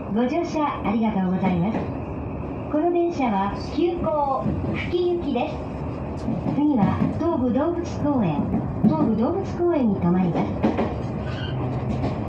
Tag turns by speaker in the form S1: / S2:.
S1: ご乗車ありがとうございます。この電車は急行久喜行きです。次は東武動物公園に停まります。